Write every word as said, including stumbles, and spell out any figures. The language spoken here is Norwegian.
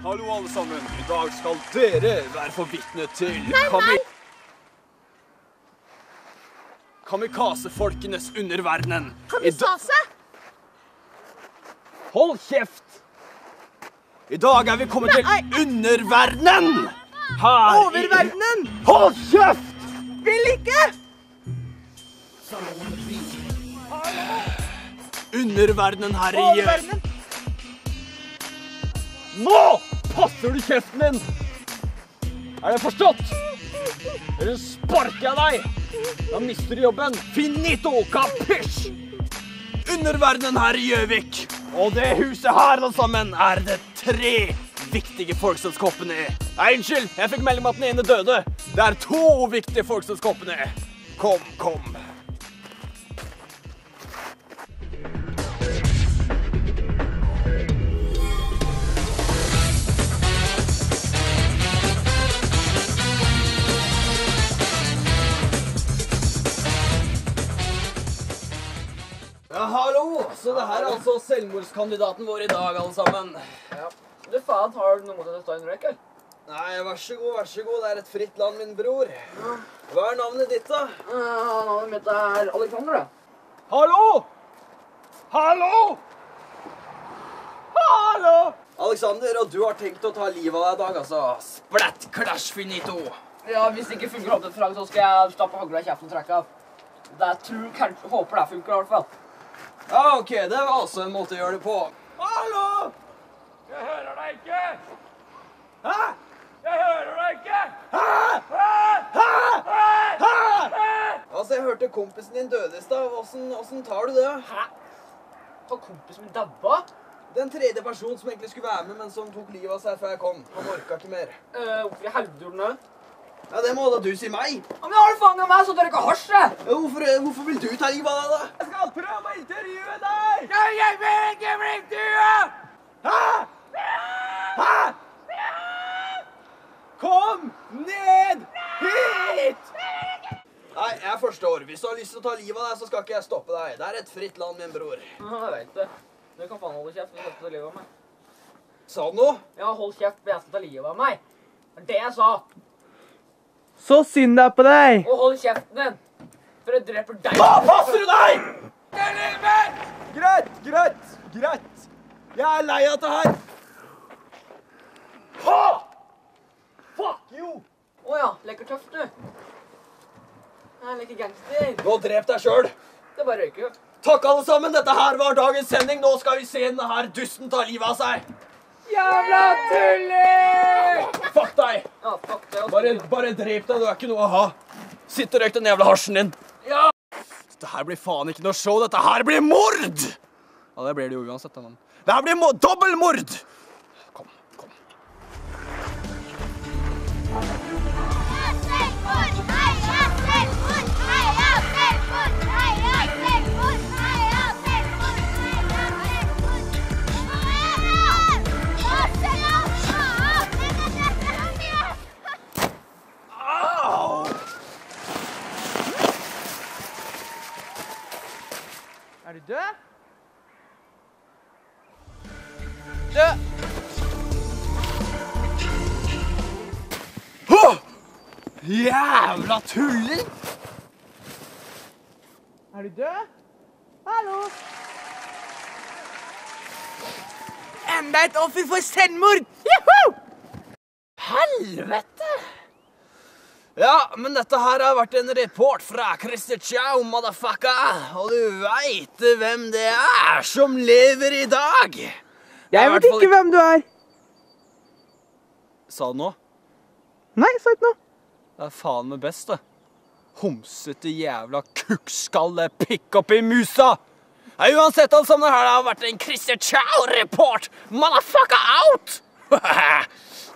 Hallo alle sammen, i dag skal dere være for vitne til Nei, kami... nei. Kamikaze-folkenes underverdenen. Kamikaze? Hold kjeft! I dag er vi kommet Nei. til underverdenen! Her Oververdenen? i... Hold kjeft! Vil ikke! Underverdenen her i... Oververdenen? Nå passer du kjeften din! Er det forstått? Eller sparker jeg deg? Da mister du jobben. Finito, kapisj! Underverdenen her i Gjøvik. Og det huset her alle sammen er det tre viktige folkeselskapene. Nei, unnskyld, jeg fikk melding om at den ene døde. Det er to viktige folkeselskapene. Kom, kom. Ja, hallo! Så det her er altså selvmordskandidaten vår i dag, alle sammen. Ja. Du faen, har du noe mot å ta en røyk, eller? Nei, vær så god, vær så god. Det er et fritt land, min bror. Hva er navnet ditt, da? Ja, navnet mitt er Alexander, da. Hallo! Hallo! Hallo! Alexander, og du har tenkt å ta livet av deg i dag, altså. Splatt, clash, finito. Ja, hvis det ikke funker opp til et frag, så skal jeg stappe hagla i kjeften og trekke av. Det jeg tror, kanskje, håper det funker i hvert fall. Ja, ok, det var også en måte å gjøre det på. Hallo! Jeg hører deg ikke! Hæ? Jeg hører deg ikke! Hæ? Hæ? Hæ? Hæ? Altså, jeg hørte kompisen din døde i stad. Hvordan, hvordan tar du det? Hæ? Har kompisen min dabba? Den tredje personen som egentlig skulle være med, men som tok livet av seg før jeg kom. Han orket ikke mer. Uh, hvorfor i helvete gjorde den det? Ja, det må da du si meg. Ja, men har du faen av meg, så dør ikke hasje! Ja, hvorfor, hvorfor vil du ta livet av deg, da? Jeg skal prøve å intervjue deg! Ja, jeg vil ikke bli intervjuet! Hæ? Hæ? Kom ned hit! Nei, jeg forstår. Hvis du har lyst til å ta livet av deg, så skal ikke jeg stoppe deg. Det er et fritt land, min bror. Ja, jeg vet det. Du kan faen holde kjeft, hvis du skal ta livet av meg. Sa du noe? Ja, hold kjeft, for jeg skal ta livet av meg. Det er det jeg sa. Så synd det er på deg. Og hold kjeften din, for jeg dreper deg. Da passer du deg! Greit, greit, greit. Jeg er lei av dette her. Ha! Fuck you! Åja, leker tøft du. Jeg leker gangster. Gå og drep deg selv. Det er bare røyke. Takk alle sammen, dette her var dagens sending. Nå skal vi se denne her dusten ta livet av seg. Jævla tulling! Fuck deg! Ja, fuck det. Bare, bare drep deg, du er ikke noe å ha. Sitt og røyk den jævla hasjen din. Ja! Dette her blir faen ikke noe show, dette her blir mord! Ja, det blir det jo uansett, da, men... Det her blir dobbeltmord! Kom, kom. Er du død? Død! Åh! Jævla tulling! Er du død? Hallo? Enda et offer for selvmord! Juhu! Helvete! Ja, men dette her har vært en report fra Christer Chow, motherfucker. Og du vet hvem det er som lever i dag. Jeg vet ikke hvem du er. Sa du noe? Nei, sa ikke noe. Det er faen meg best, det. Homsete jævla kukkskalle pikk opp i musa. Ja, uansett, altså, det her har vært en Christer Chow-report. Motherfucker out!